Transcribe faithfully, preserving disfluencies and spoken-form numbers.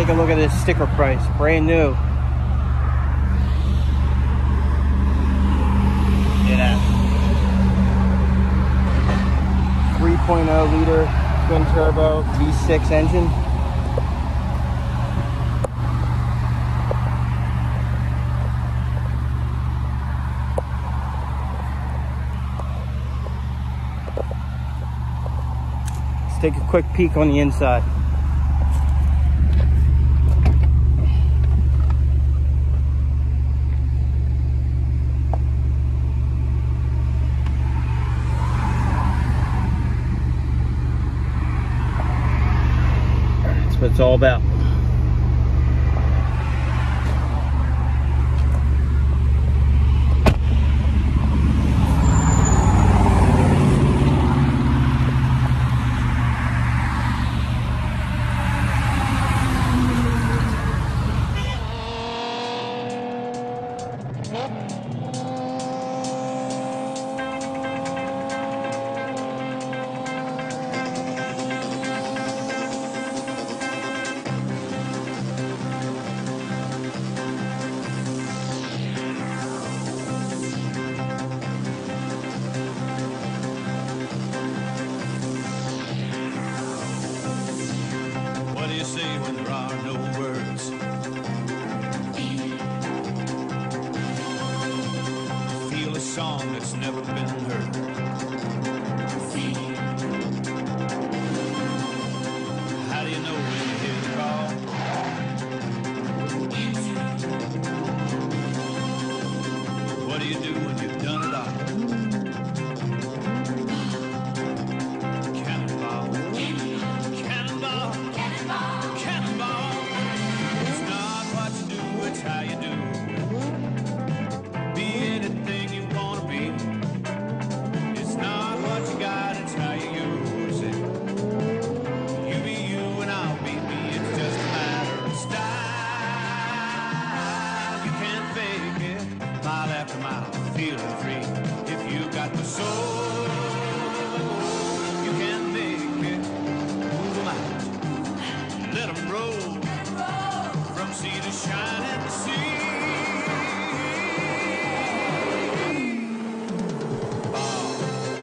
take a look at this sticker price, brand new. Look at that. three point oh liter twin turbo V six engine. Let's take a quick peek on the inside. That's what it's all about. What do you say when there are no words? Feel a song that's never been heard. How do you know when you hear the call? What do you do when you've done it all? Cannonball. Cannonball. Cannonball. It's not what you do, it's how you do. Be anything you wanna be. It's not what you got, it's how you use it. You be you and I'll be me. It's just a matter of style. You can't fake it. Mile after mile, feeling free. If you got the soul